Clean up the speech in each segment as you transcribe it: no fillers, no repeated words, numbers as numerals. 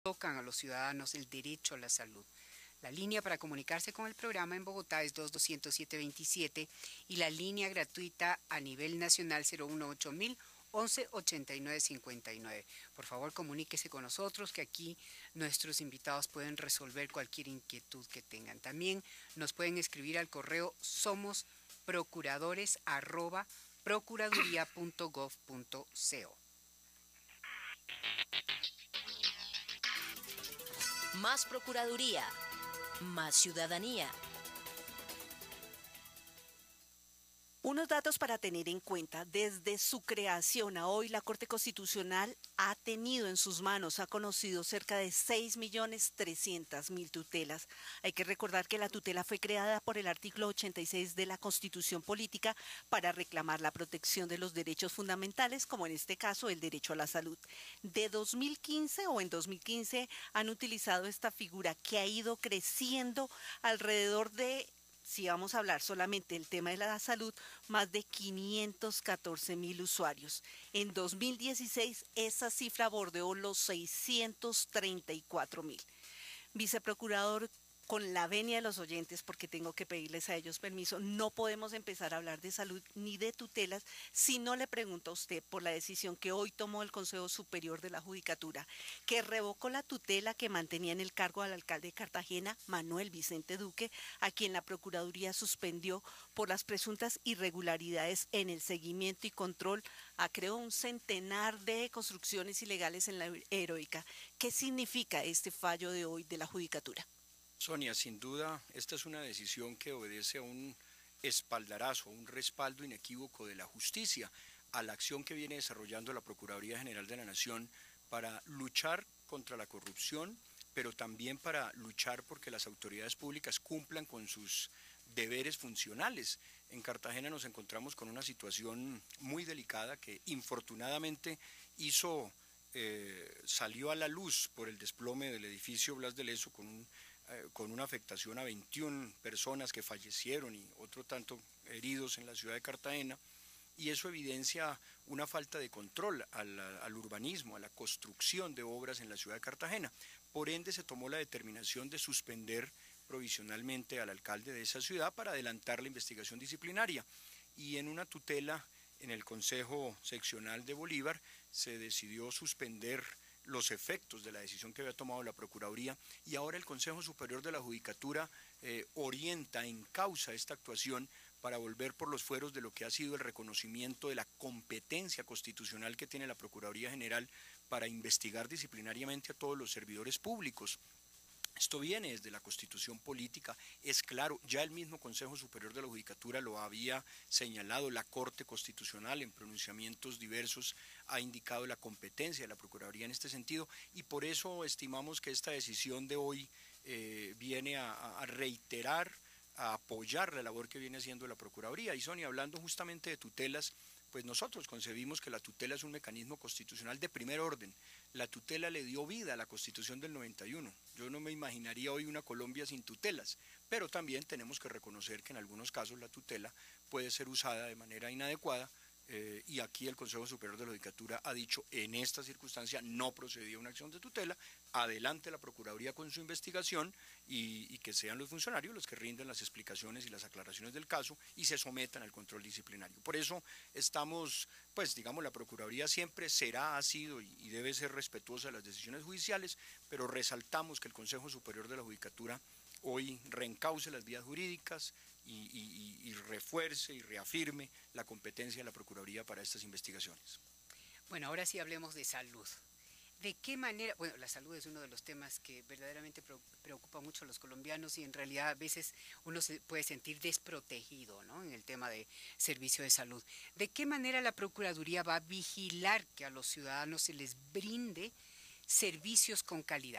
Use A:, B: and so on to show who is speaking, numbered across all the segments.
A: tocan a los ciudadanos el derecho a la salud. La línea para comunicarse con el programa en Bogotá es 220-727 y la línea gratuita a nivel nacional 018 11 89 59. Por favor, comuníquese con nosotros que aquí nuestros invitados pueden resolver cualquier inquietud que tengan. También nos pueden escribir al correo somosprocuradores@procuraduría.gov.co.
B: Más Procuraduría, más ciudadanía.
C: Unos datos para tener en cuenta. Desde su creación a hoy, la Corte Constitucional ha tenido en sus manos, ha conocido cerca de 6.300.000 tutelas. Hay que recordar que la tutela fue creada por el artículo 86 de la Constitución Política para reclamar la protección de los derechos fundamentales, como en este caso el derecho a la salud. De 2015 o en 2015 han utilizado esta figura que ha ido creciendo alrededor de, si vamos a hablar solamente del tema de la salud, más de 514.000 usuarios. En 2016 esa cifra bordeó los 634.000. Viceprocurador, con la venia de los oyentes, porque tengo que pedirles a ellos permiso, no podemos empezar a hablar de salud ni de tutelas si no le pregunto a usted por la decisión que hoy tomó el Consejo Superior de la Judicatura, que revocó la tutela que mantenía en el cargo al alcalde de Cartagena, Manuel Vicente Duque, a quien la Procuraduría suspendió por las presuntas irregularidades en el seguimiento y control a, creo, un centenar de construcciones ilegales en la Heroica. ¿Qué significa este fallo de hoy de la Judicatura?
D: Sonia, sin duda, esta es una decisión que obedece a un espaldarazo, un respaldo inequívoco de la justicia, a la acción que viene desarrollando la Procuraduría General de la Nación para luchar contra la corrupción, pero también para luchar porque las autoridades públicas cumplan con sus deberes funcionales. En Cartagena nos encontramos con una situación muy delicada que infortunadamente salió a la luz por el desplome del edificio Blas de Lezo con una afectación a 21 personas que fallecieron y otro tanto heridos en la ciudad de Cartagena, y eso evidencia una falta de control al urbanismo, a la construcción de obras en la ciudad de Cartagena. Por ende, se tomó la determinación de suspender provisionalmente al alcalde de esa ciudad para adelantar la investigación disciplinaria, y en una tutela en el Consejo Seccional de Bolívar se decidió suspender los efectos de la decisión que había tomado la Procuraduría, y ahora el Consejo Superior de la Judicatura orienta, encausa esta actuación para volver por los fueros de lo que ha sido el reconocimiento de la competencia constitucional que tiene la Procuraduría General para investigar disciplinariamente a todos los servidores públicos. Esto viene desde la Constitución Política, es claro, ya el mismo Consejo Superior de la Judicatura lo había señalado, la Corte Constitucional en pronunciamientos diversos ha indicado la competencia de la Procuraduría en este sentido, y por eso estimamos que esta decisión de hoy viene a reiterar, a apoyar la labor que viene haciendo la Procuraduría. Y Sonia, hablando justamente de tutelas, pues nosotros concebimos que la tutela es un mecanismo constitucional de primer orden. La tutela le dio vida a la Constitución del 91. Yo no me imaginaría hoy una Colombia sin tutelas, pero también tenemos que reconocer que en algunos casos la tutela puede ser usada de manera inadecuada, y aquí el Consejo Superior de la Judicatura ha dicho, en esta circunstancia no procedía una acción de tutela, adelante la Procuraduría con su investigación y que sean los funcionarios los que rinden las explicaciones y las aclaraciones del caso y se sometan al control disciplinario. Por eso estamos, pues digamos, la Procuraduría siempre será, ha sido y debe ser respetuosa de las decisiones judiciales, pero resaltamos que el Consejo Superior de la Judicatura hoy reencauce las vías jurídicas y refuerce y reafirme la competencia de la Procuraduría para estas investigaciones.
A: Bueno, ahora sí hablemos de salud. ¿De qué manera? Bueno, la salud es uno de los temas que verdaderamente preocupa mucho a los colombianos y en realidad a veces uno se puede sentir desprotegido, ¿no?, en el tema de servicio de salud. ¿De qué manera la Procuraduría va a vigilar que a los ciudadanos se les brinde servicios con calidad?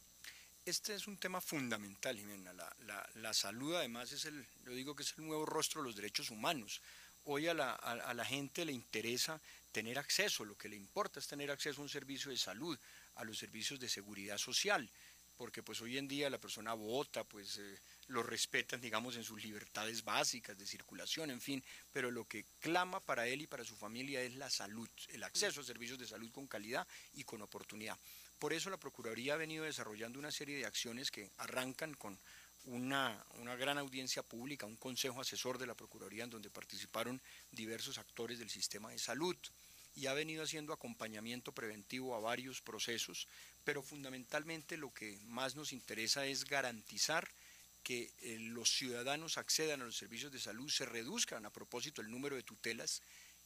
D: Este es un tema fundamental, Jimena. La salud además yo digo que es el nuevo rostro de los derechos humanos. Hoy a la gente le interesa tener acceso, lo que le importa es tener acceso a un servicio de salud, a los servicios de seguridad social, porque pues hoy en día la persona vota, pues lo respetan, digamos, en sus libertades básicas de circulación, en fin, pero lo que clama para él y para su familia es la salud, el acceso a servicios de salud con calidad y con oportunidad. por eso la Procuraduría ha venido desarrollando una serie de acciones que arrancan con una gran audiencia pública, un consejo asesor de la Procuraduría en donde participaron diversos actores del sistema de salud, y ha venido haciendo acompañamiento preventivo a varios procesos, pero fundamentalmente lo que más nos interesa es garantizar que los ciudadanos accedan a los servicios de salud, se reduzcan a propósito el número de tutelas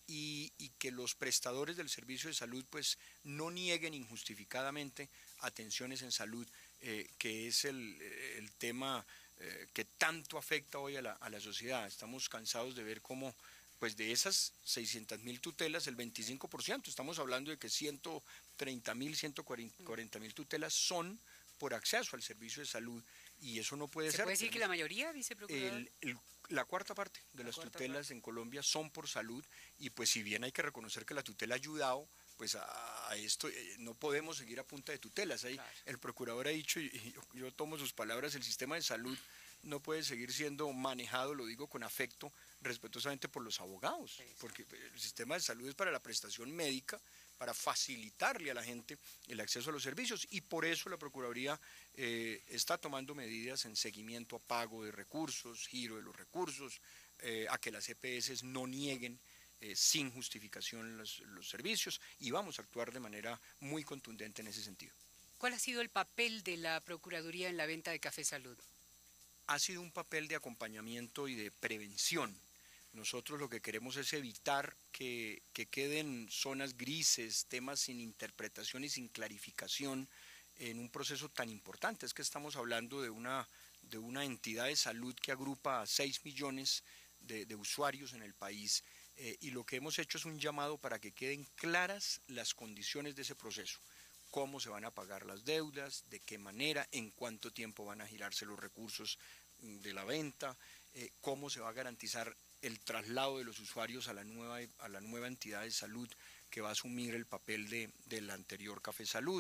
D: y que los prestadores del servicio de salud pues no nieguen injustificadamente atenciones en salud, que es el tema que tanto afecta hoy a la sociedad. Estamos cansados de ver cómo pues de esas 600.000 tutelas, el 25%, estamos hablando de que 130.000, 140.000 tutelas son por acceso al servicio de salud, y eso no puede ser.
A: ¿Se puede decir que la mayoría, viceprocurador?
D: La cuarta parte de las tutelas en Colombia son por salud, y pues si bien hay que reconocer que la tutela ha ayudado, pues a esto no podemos seguir a punta de tutelas. Ahí claro. El procurador ha dicho, y yo tomo sus palabras, el sistema de salud no puede seguir siendo manejado, lo digo con afecto, respetuosamente por los abogados, porque el sistema de salud es para la prestación médica, para facilitarle a la gente el acceso a los servicios, y por eso la Procuraduría está tomando medidas en seguimiento a pago de recursos, giro de los recursos, a que las EPS no nieguen sin justificación los servicios, y vamos a actuar de manera muy contundente en ese sentido.
A: ¿Cuál ha sido el papel de la Procuraduría en la venta de Café Salud?
D: Ha sido un papel de acompañamiento y de prevención. Nosotros lo que queremos es evitar que queden zonas grises, temas sin interpretación y sin clarificación en un proceso tan importante. Es que estamos hablando de una entidad de salud que agrupa a 6 millones de usuarios en el país, y lo que hemos hecho es un llamado para que queden claras las condiciones de ese proceso. Cómo se van a pagar las deudas, de qué manera, en cuánto tiempo van a girarse los recursos de la venta, cómo se va a garantizar el traslado de los usuarios a la nueva entidad de salud que va a asumir el papel del anterior Café Salud.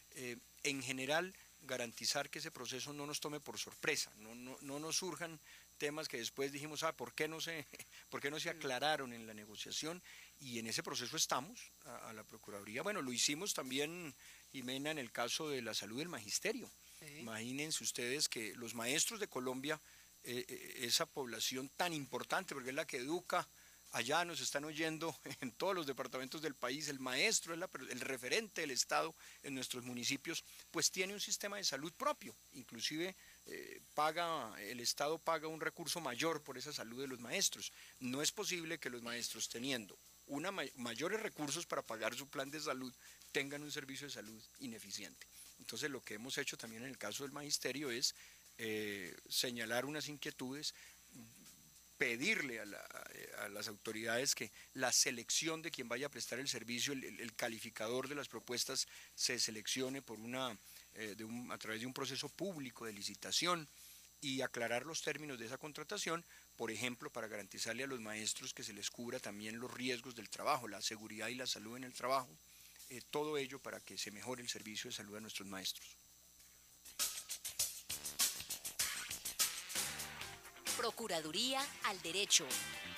D: En general, garantizar que ese proceso no nos tome por sorpresa, no nos surjan temas que después dijimos, ¿por qué no se aclararon en la negociación? Y en ese proceso estamos, a la Procuraduría. Bueno, lo hicimos también, Jimena, en el caso de la salud del magisterio. Sí. Imagínense ustedes que los maestros de Colombia, esa población tan importante, porque es la que educa, allá nos están oyendo en todos los departamentos del país, el maestro es el referente del Estado en nuestros municipios, pues tiene un sistema de salud propio, inclusive el Estado paga un recurso mayor por esa salud de los maestros. No es posible que los maestros, teniendo mayores recursos para pagar su plan de salud, tengan un servicio de salud ineficiente. Entonces lo que hemos hecho también en el caso del magisterio es señalar unas inquietudes, pedirle a las autoridades que la selección de quien vaya a prestar el servicio, el calificador de las propuestas se seleccione a través de un proceso público de licitación, y aclarar los términos de esa contratación, por ejemplo, para garantizarle a los maestros que se les cubra también los riesgos del trabajo, la seguridad y la salud en el trabajo, todo ello para que se mejore el servicio de salud a nuestros maestros.
B: Procuraduría al Derecho.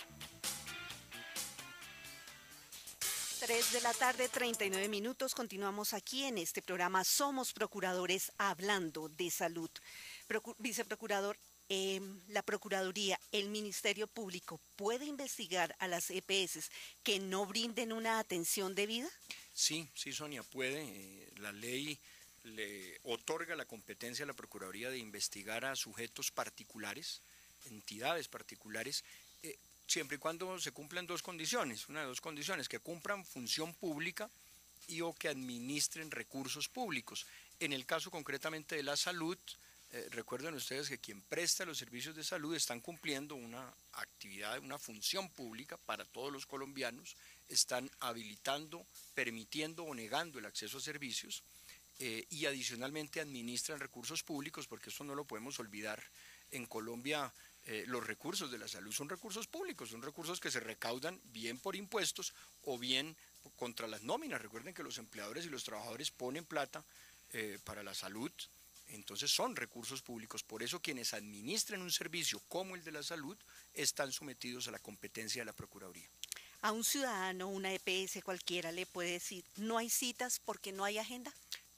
C: 3 de la tarde, 39 minutos. Continuamos aquí en este programa Somos Procuradores hablando de salud. Viceprocurador, la Procuraduría, el Ministerio Público, ¿puede investigar a las EPS que no brinden una atención debida?
D: Sí, Sonia, puede. La ley le otorga la competencia a la Procuraduría de investigar a sujetos particulares, entidades particulares, siempre y cuando se cumplan una de dos condiciones, que cumplan función pública y o que administren recursos públicos. En el caso concretamente de la salud, recuerden ustedes que quien presta los servicios de salud están cumpliendo una actividad, una función pública para todos los colombianos, están habilitando, permitiendo o negando el acceso a servicios, y adicionalmente administran recursos públicos, porque eso no lo podemos olvidar. En Colombia los recursos de la salud son recursos públicos, son recursos que se recaudan bien por impuestos o bien contra las nóminas. Recuerden que los empleadores y los trabajadores ponen plata para la salud, entonces son recursos públicos. Por eso quienes administran un servicio como el de la salud están sometidos a la competencia de la Procuraduría.
C: ¿A un ciudadano, una EPS cualquiera, le puede decir no hay citas porque no hay agenda?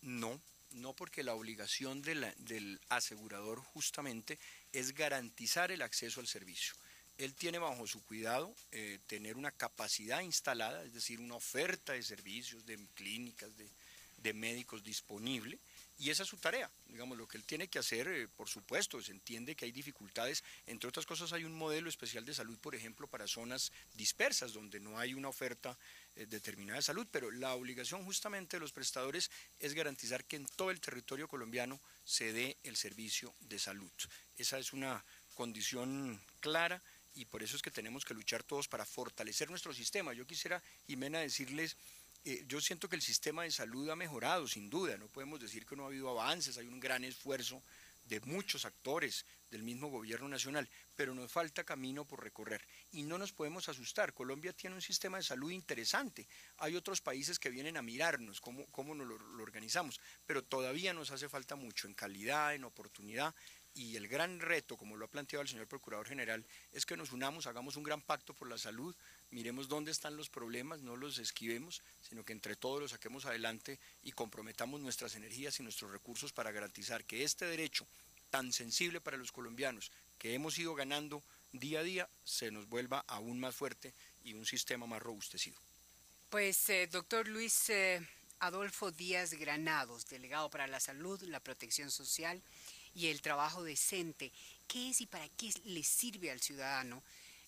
D: No, no, porque la obligación del asegurador justamente es garantizar el acceso al servicio. Él tiene bajo su cuidado tener una capacidad instalada, es decir, una oferta de servicios, de clínicas, de médicos disponible, y esa es su tarea. Digamos, lo que él tiene que hacer, por supuesto, se entiende que hay dificultades. Entre otras cosas, hay un modelo especial de salud, por ejemplo, para zonas dispersas, donde no hay una oferta determinada de salud, pero la obligación justamente de los prestadores es garantizar que en todo el territorio colombiano se dé el servicio de salud. Esa es una condición clara, y por eso es que tenemos que luchar todos para fortalecer nuestro sistema. Yo quisiera, Jimena, decirles, yo siento que el sistema de salud ha mejorado, sin duda, no podemos decir que no ha habido avances, hay un gran esfuerzo de muchos actores del mismo gobierno nacional, pero nos falta camino por recorrer y no nos podemos asustar. Colombia tiene un sistema de salud interesante, hay otros países que vienen a mirarnos cómo nos lo organizamos, pero todavía nos hace falta mucho en calidad, en oportunidad. Y el gran reto, como lo ha planteado el señor Procurador General, es que nos unamos, hagamos un gran pacto por la salud, miremos dónde están los problemas, no los esquivemos, sino que entre todos los saquemos adelante y comprometamos nuestras energías y nuestros recursos para garantizar que este derecho tan sensible para los colombianos, que hemos ido ganando día a día, se nos vuelva aún más fuerte y un sistema más robustecido.
A: Pues, doctor Luis Adolfo Díaz Granados, delegado para la salud, la protección social y el trabajo decente, ¿qué es y para qué le sirve al ciudadano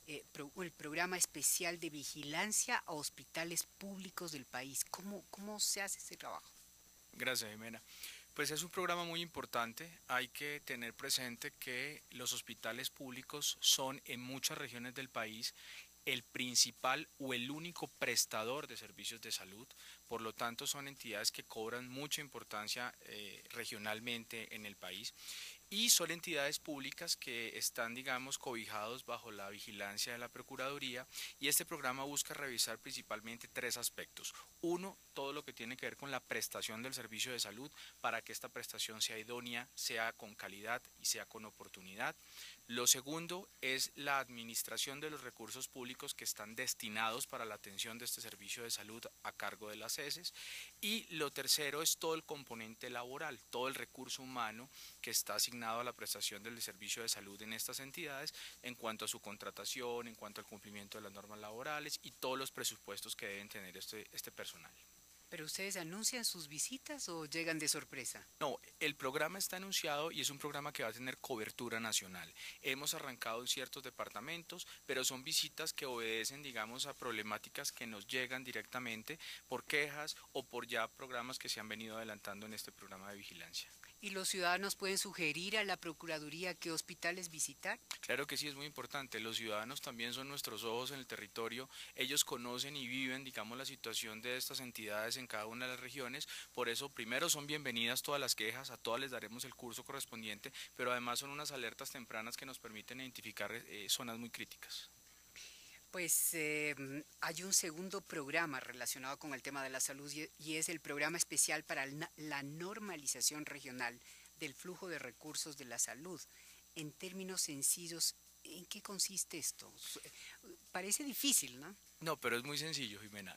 A: el programa especial de vigilancia a hospitales públicos del país? ¿Cómo se hace ese trabajo?
E: Gracias, Jimena. Pues es un programa muy importante. Hay que tener presente que los hospitales públicos son en muchas regiones del país el principal o el único prestador de servicios de salud. Por lo tanto, son entidades que cobran mucha importancia regionalmente en el país, y son entidades públicas que están, digamos, cobijados bajo la vigilancia de la Procuraduría, y este programa busca revisar principalmente tres aspectos. Uno, todo lo que tiene que ver con la prestación del servicio de salud, para que esta prestación sea idónea, sea con calidad y sea con oportunidad. Lo segundo es la administración de los recursos públicos que están destinados para la atención de este servicio de salud a cargo de las ESES. Y lo tercero es todo el componente laboral, todo el recurso humano que está asignado a la prestación del servicio de salud en estas entidades, en cuanto a su contratación, en cuanto al cumplimiento de las normas laborales y todos los presupuestos que deben tener este personal.
A: ¿Pero ustedes anuncian sus visitas o llegan de sorpresa?
E: No, el programa está anunciado y es un programa que va a tener cobertura nacional. Hemos arrancado en ciertos departamentos, pero son visitas que obedecen, digamos, a problemáticas que nos llegan directamente por quejas o por ya programas que se han venido adelantando en este programa de vigilancia.
A: ¿Y los ciudadanos pueden sugerir a la Procuraduría qué hospitales visitar?
E: Claro que sí, es muy importante. Los ciudadanos también son nuestros ojos en el territorio. Ellos conocen y viven, digamos, la situación de estas entidades en cada una de las regiones. Por eso, primero, son bienvenidas todas las quejas, a todas les daremos el curso correspondiente, pero además son unas alertas tempranas que nos permiten identificar zonas muy críticas.
A: Pues hay un segundo programa relacionado con el tema de la salud y es el programa especial para la normalización regional del flujo de recursos de la salud. En términos sencillos, ¿en qué consiste esto? Parece difícil, ¿no?
E: No, pero es muy sencillo, Jimena.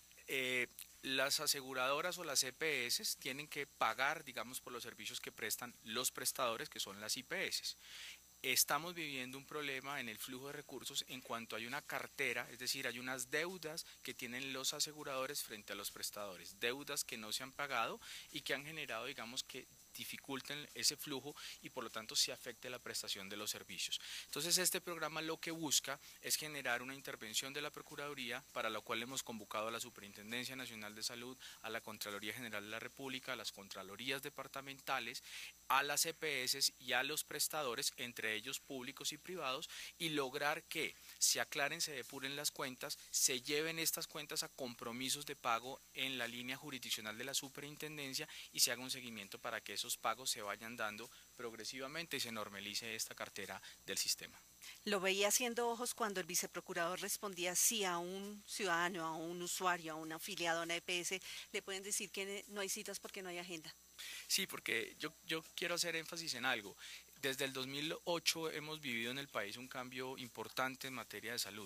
E: Las aseguradoras o las EPS tienen que pagar, digamos, por los servicios que prestan los prestadores, que son las IPS. Estamos viviendo un problema en el flujo de recursos en cuanto hay una cartera, es decir, hay unas deudas que tienen los aseguradores frente a los prestadores, deudas que no se han pagado y que han generado, digamos, que dificulten ese flujo y por lo tanto se afecte la prestación de los servicios. Entonces este programa lo que busca es generar una intervención de la Procuraduría, para la cual hemos convocado a la Superintendencia Nacional de Salud, a la Contraloría General de la República, a las Contralorías departamentales, a las EPS y a los prestadores, entre ellos públicos y privados, y lograr que se aclaren, se depuren las cuentas, se lleven estas cuentas a compromisos de pago en la línea jurisdiccional de la Superintendencia y se haga un seguimiento para que esos pagos se vayan dando progresivamente y se normalice esta cartera del sistema.
C: Lo veía haciendo ojos cuando el viceprocurador respondía sí a un ciudadano, a un usuario, a un afiliado a una EPS, le pueden decir que no hay citas porque no hay agenda.
E: Sí, porque yo quiero hacer énfasis en algo. Desde el 2008 hemos vivido en el país un cambio importante en materia de salud.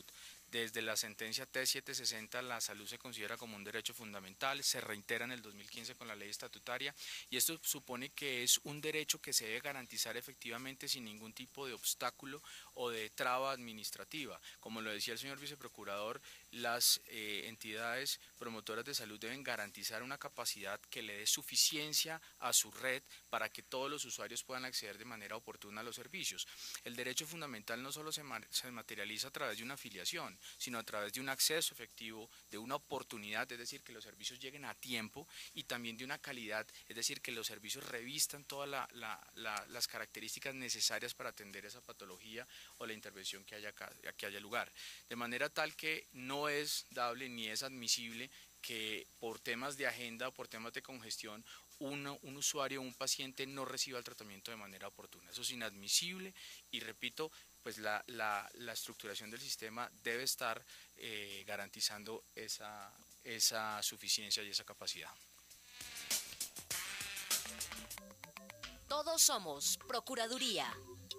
E: Desde la sentencia T760 la salud se considera como un derecho fundamental, se reitera en el 2015 con la ley estatutaria y esto supone que es un derecho que se debe garantizar efectivamente sin ningún tipo de obstáculo o de traba administrativa. Como lo decía el señor viceprocurador, las entidades promotoras de salud deben garantizar una capacidad que le dé suficiencia a su red para que todos los usuarios puedan acceder de manera oportuna a los servicios. El derecho fundamental no solo se materializa a través de una afiliación, sino a través de un acceso efectivo, de una oportunidad, es decir, que los servicios lleguen a tiempo y también de una calidad, es decir, que los servicios revistan todas las características necesarias para atender esa patología o la intervención que haya lugar. De manera tal que no es dable ni es admisible que por temas de agenda o por temas de congestión un usuario o un paciente no reciba el tratamiento de manera oportuna. Eso es inadmisible y repito, pues la estructuración del sistema debe estar garantizando esa suficiencia y esa capacidad.
B: Todos somos Procuraduría.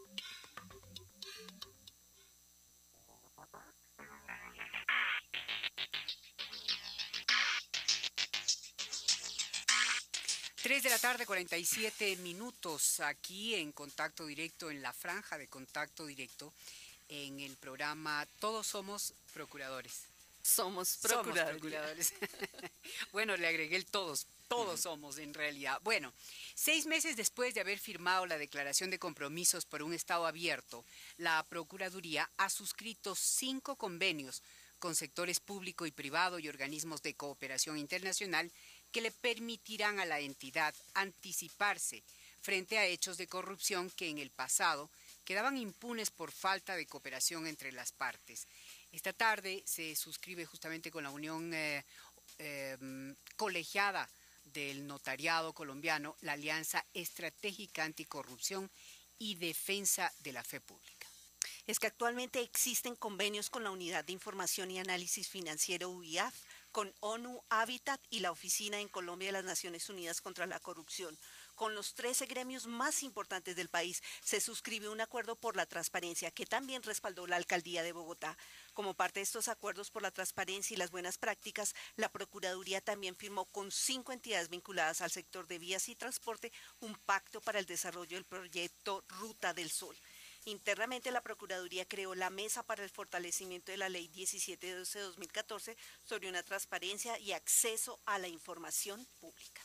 A: Tres de la tarde, 47 minutos, aquí en Contacto Directo, en la franja de Contacto Directo, en el programa Todos Somos Procuradores.
C: Somos procuradores.
A: Bueno, le agregué el todos somos en realidad. Bueno, 6 meses después de haber firmado la declaración de compromisos por un Estado abierto, la Procuraduría ha suscrito 5 convenios con sectores público y privado y organismos de cooperación internacional que le permitirán a la entidad anticiparse frente a hechos de corrupción que en el pasado quedaban impunes por falta de cooperación entre las partes. Esta tarde se suscribe justamente con la Unión Colegiada del Notariado Colombiano la Alianza Estratégica Anticorrupción y Defensa de la Fe Pública.
C: Es que actualmente existen convenios con la Unidad de Información y Análisis Financiero UIAF, con ONU Habitat y la Oficina en Colombia de las Naciones Unidas contra la Corrupción. Con los 13 gremios más importantes del país se suscribe un acuerdo por la transparencia que también respaldó la Alcaldía de Bogotá. Como parte de estos acuerdos por la transparencia y las buenas prácticas, la Procuraduría también firmó con 5 entidades vinculadas al sector de vías y transporte un pacto para el desarrollo del proyecto Ruta del Sol. Internamente, la Procuraduría creó la Mesa para el Fortalecimiento de la Ley 1712-2014 sobre una transparencia y acceso a la información pública.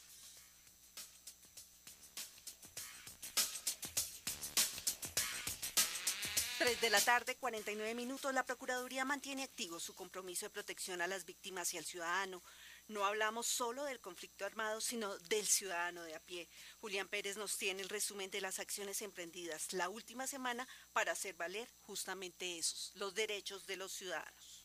C: Tres de la tarde, 49 minutos. La Procuraduría mantiene activo su compromiso de protección a las víctimas y al ciudadano. No hablamos solo del conflicto armado, sino del ciudadano de a pie. Julián Pérez nos tiene el resumen de las acciones emprendidas la última semana para hacer valer justamente esos, los derechos de los ciudadanos.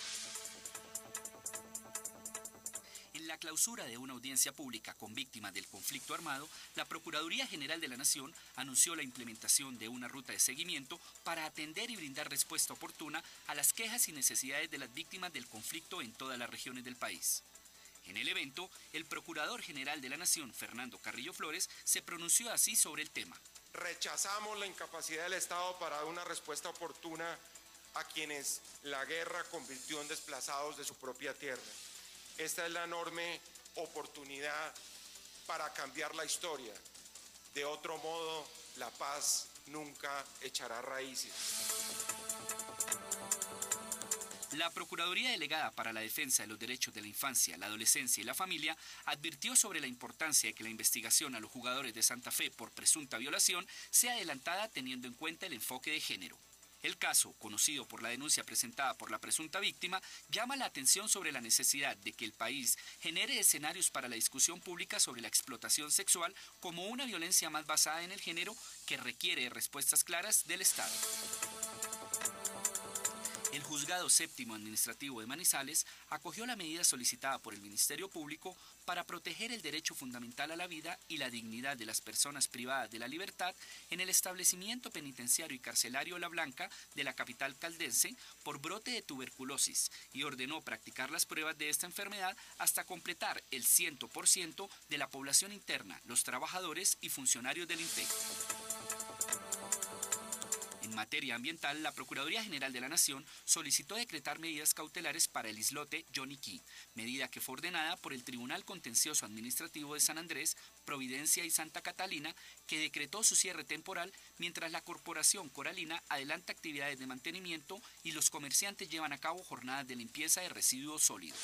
F: En la clausura de una audiencia pública con víctimas del conflicto armado, la Procuraduría General de la Nación anunció la implementación de una ruta de seguimiento para atender y brindar respuesta oportuna a las quejas y necesidades de las víctimas del conflicto en todas las regiones del país. En el evento, el Procurador General de la Nación, Fernando Carrillo Flores, se pronunció así sobre el tema.
G: Rechazamos la incapacidad del Estado para dar una respuesta oportuna a quienes la guerra convirtió en desplazados de su propia tierra. Esta es la enorme oportunidad para cambiar la historia. De otro modo, la paz nunca echará raíces.
F: La Procuraduría Delegada para la Defensa de los Derechos de la Infancia, la Adolescencia y la Familia advirtió sobre la importancia de que la investigación a los jugadores de Santa Fe por presunta violación sea adelantada teniendo en cuenta el enfoque de género. El caso, conocido por la denuncia presentada por la presunta víctima, llama la atención sobre la necesidad de que el país genere escenarios para la discusión pública sobre la explotación sexual como una violencia más basada en el género que requiere respuestas claras del Estado. El Juzgado Séptimo Administrativo de Manizales acogió la medida solicitada por el Ministerio Público para proteger el derecho fundamental a la vida y la dignidad de las personas privadas de la libertad en el establecimiento penitenciario y carcelario La Blanca de la capital caldense por brote de tuberculosis y ordenó practicar las pruebas de esta enfermedad hasta completar el 100% de la población interna, los trabajadores y funcionarios del INPEC. En materia ambiental, la Procuraduría General de la Nación solicitó decretar medidas cautelares para el islote Johnny Key, medida que fue ordenada por el Tribunal Contencioso Administrativo de San Andrés, Providencia y Santa Catalina, que decretó su cierre temporal mientras la Corporación Coralina adelanta actividades de mantenimiento y los comerciantes llevan a cabo jornadas de limpieza de residuos sólidos.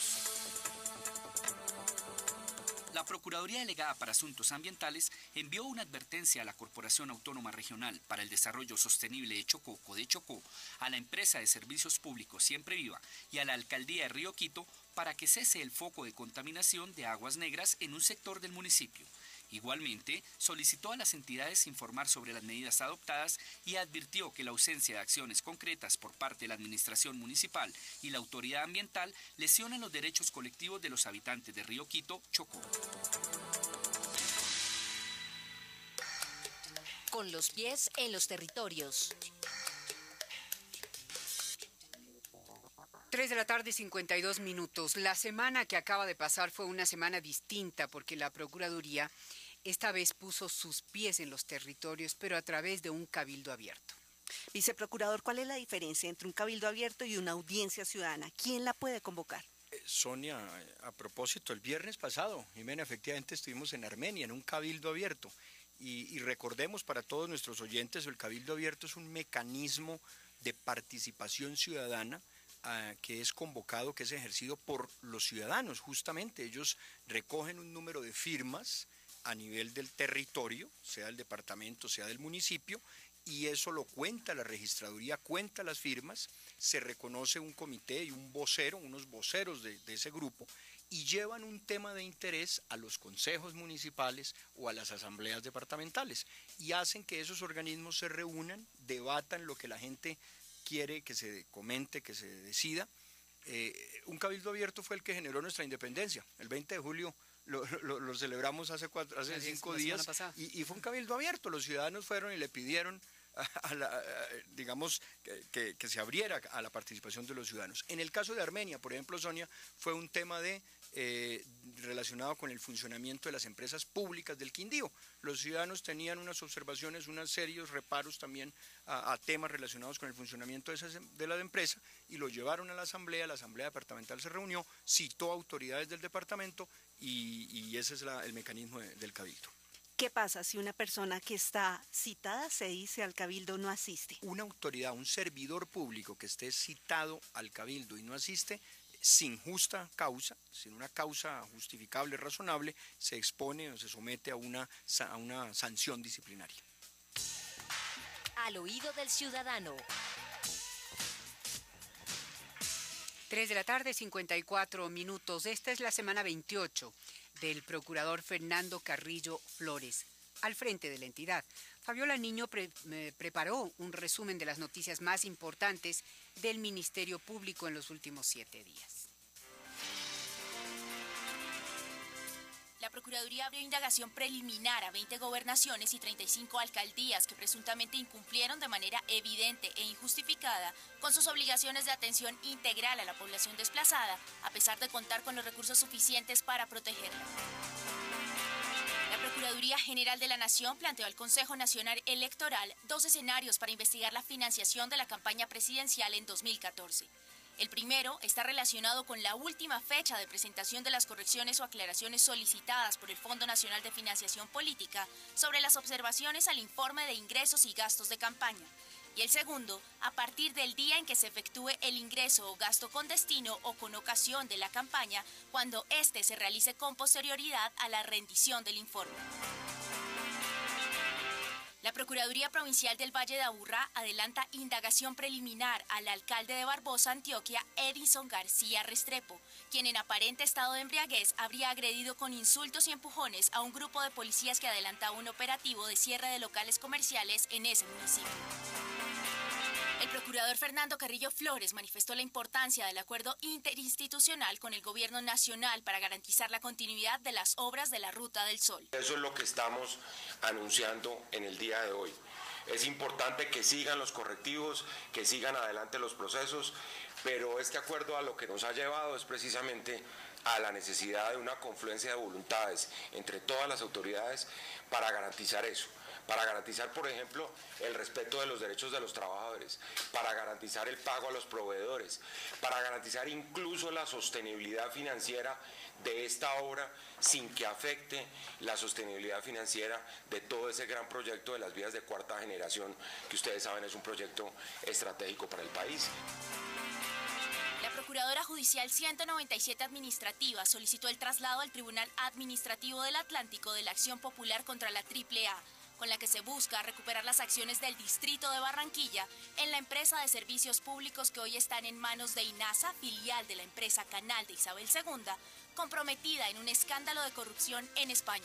F: La Procuraduría Delegada para Asuntos Ambientales envió una advertencia a la Corporación Autónoma Regional para el Desarrollo Sostenible de Chocó, Codechocó, a la empresa de servicios públicos Siempre Viva y a la Alcaldía de Río Quito para que cese el foco de contaminación de aguas negras en un sector del municipio. Igualmente, solicitó a las entidades informar sobre las medidas adoptadas y advirtió que la ausencia de acciones concretas por parte de la administración municipal y la autoridad ambiental lesionan los derechos colectivos de los habitantes de Río Quito, Chocó.
B: Con los pies en los territorios.
A: 3 de la tarde, 52 minutos. La semana que acaba de pasar fue una semana distinta porque la Procuraduría esta vez puso sus pies en los territorios, pero a través de un cabildo abierto.
C: Viceprocurador, ¿cuál es la diferencia entre un cabildo abierto y una audiencia ciudadana? ¿Quién la puede convocar?
D: Sonia, a propósito, el viernes pasado, Jimena, efectivamente estuvimos en Armenia, en un cabildo abierto. Y recordemos para todos nuestros oyentes, el cabildo abierto es un mecanismo de participación ciudadana que es convocado, que es ejercido por los ciudadanos, justamente. Ellos recogen un número de firmas a nivel del territorio, sea del departamento, sea del municipio, y eso lo cuenta la registraduría, cuenta las firmas, se reconoce un comité y un vocero, unos voceros de ese grupo, y llevan un tema de interés a los consejos municipales o a las asambleas departamentales, y hacen que esos organismos se reúnan, debatan lo que la gente quiere que se comente, que se decida. Un cabildo abierto fue el que generó nuestra independencia. El 20 de julio lo celebramos hace 5 días y fue un cabildo abierto. Los ciudadanos fueron y le pidieron digamos que se abriera a la participación de los ciudadanos. En el caso de Armenia, por ejemplo, Sonia, fue un tema relacionado con el funcionamiento de las empresas públicas del Quindío. Los ciudadanos tenían unas observaciones, unos serios reparos también a temas relacionados con el funcionamiento de la empresa, y lo llevaron a la asamblea departamental se reunió, citó autoridades del departamento y ese es el mecanismo del cabildo.
C: ¿Qué pasa si una persona que está citada, se dice, al cabildo no asiste?
D: Una autoridad, un servidor público que esté citado al cabildo y no asiste, sin justa causa, sin una causa justificable, razonable, se expone o se somete a una sanción disciplinaria.
B: Al oído del ciudadano.
A: 3 de la tarde, 54 minutos. Esta es la semana 28 del procurador Fernando Carrillo Flores al frente de la entidad. Fabiola Niño preparó un resumen de las noticias más importantes del Ministerio Público en los últimos 7 días.
H: La Procuraduría abrió indagación preliminar a 20 gobernaciones y 35 alcaldías que presuntamente incumplieron de manera evidente e injustificada con sus obligaciones de atención integral a la población desplazada, a pesar de contar con los recursos suficientes para protegerla. La Procuraduría General de la Nación planteó al Consejo Nacional Electoral 2 escenarios para investigar la financiación de la campaña presidencial en 2014. El primero está relacionado con la última fecha de presentación de las correcciones o aclaraciones solicitadas por el Fondo Nacional de Financiación Política sobre las observaciones al informe de ingresos y gastos de campaña. Y el segundo, a partir del día en que se efectúe el ingreso o gasto con destino o con ocasión de la campaña, cuando éste se realice con posterioridad a la rendición del informe. La Procuraduría Provincial del Valle de Aburrá adelanta indagación preliminar al alcalde de Barbosa, Antioquia, Edison García Restrepo, quien en aparente estado de embriaguez habría agredido con insultos y empujones a un grupo de policías que adelantaba un operativo de cierre de locales comerciales en ese municipio. El procurador Fernando Carrillo Flores manifestó la importancia del acuerdo interinstitucional con el Gobierno Nacional para garantizar la continuidad de las obras de la Ruta del Sol.
G: Eso es lo que estamos anunciando en el día de hoy. Es importante que sigan los correctivos, que sigan adelante los procesos, pero este acuerdo a lo que nos ha llevado es precisamente a la necesidad de una confluencia de voluntades entre todas las autoridades para garantizar eso, para garantizar, por ejemplo, el respeto de los derechos de los trabajadores, para garantizar el pago a los proveedores, para garantizar incluso la sostenibilidad financiera de esta obra sin que afecte la sostenibilidad financiera de todo ese gran proyecto de las vías de cuarta generación, que ustedes saben es un proyecto estratégico para el país.
H: La Procuradora Judicial 197 Administrativa solicitó el traslado al Tribunal Administrativo del Atlántico de la acción popular contra la AAA, con la que se busca recuperar las acciones del Distrito de Barranquilla en la empresa de servicios públicos que hoy están en manos de INASA, filial de la empresa Canal de Isabel II, comprometida en un escándalo de corrupción en España.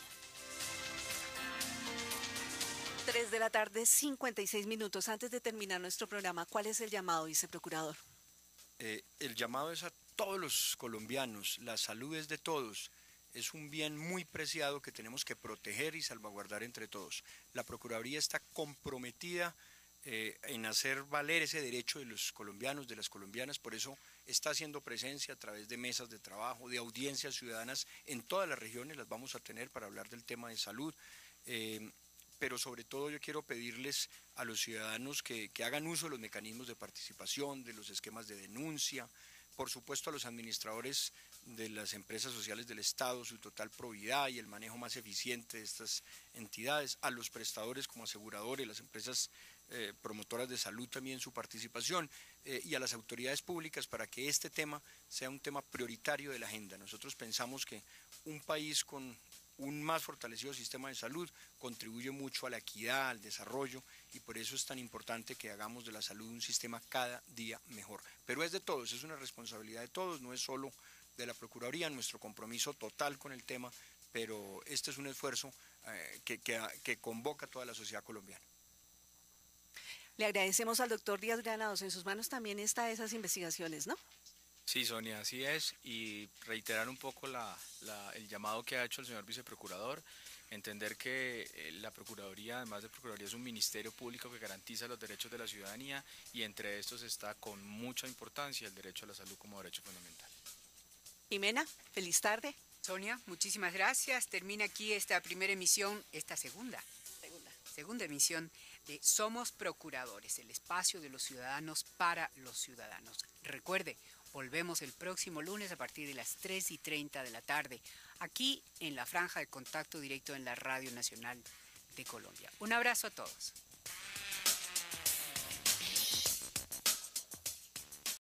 C: 3 de la tarde, 56 minutos. Antes de terminar nuestro programa, ¿cuál es el llamado, viceprocurador?
D: El llamado es a todos los colombianos, la salud es de todos, es un bien muy preciado que tenemos que proteger y salvaguardar entre todos. La Procuraduría está comprometida en hacer valer ese derecho de los colombianos, de las colombianas, por eso está haciendo presencia a través de mesas de trabajo, de audiencias ciudadanas en todas las regiones, las vamos a tener para hablar del tema de salud. Pero sobre todo yo quiero pedirles a los ciudadanos que hagan uso de los mecanismos de participación, de los esquemas de denuncia, por supuesto a los administradores de las empresas sociales del Estado, su total probidad y el manejo más eficiente de estas entidades, a los prestadores como aseguradores, las empresas promotoras de salud también su participación y a las autoridades públicas para que este tema sea un tema prioritario de la agenda. Nosotros pensamos que un país con un más fortalecido sistema de salud contribuye mucho a la equidad, al desarrollo y por eso es tan importante que hagamos de la salud un sistema cada día mejor. Pero es de todos, es una responsabilidad de todos, no es solo de la Procuraduría, nuestro compromiso total con el tema, pero este es un esfuerzo que convoca a toda la sociedad colombiana.
C: Le agradecemos al doctor Díaz Granados, en sus manos también está esas investigaciones, ¿no?
E: Sí, Sonia, así es, y reiterar un poco el llamado que ha hecho el señor viceprocurador, entender que la Procuraduría, además de Procuraduría, es un ministerio público que garantiza los derechos de la ciudadanía y entre estos está con mucha importancia el derecho a la salud como derecho fundamental.
C: Jimena, feliz tarde.
A: Sonia, muchísimas gracias. Termina aquí esta primera emisión, esta segunda emisión de Somos Procuradores, el espacio de los ciudadanos para los ciudadanos. Recuerde, volvemos el próximo lunes a partir de las 3:30 de la tarde, aquí en la franja de contacto directo en la Radio Nacional de Colombia. Un abrazo a todos.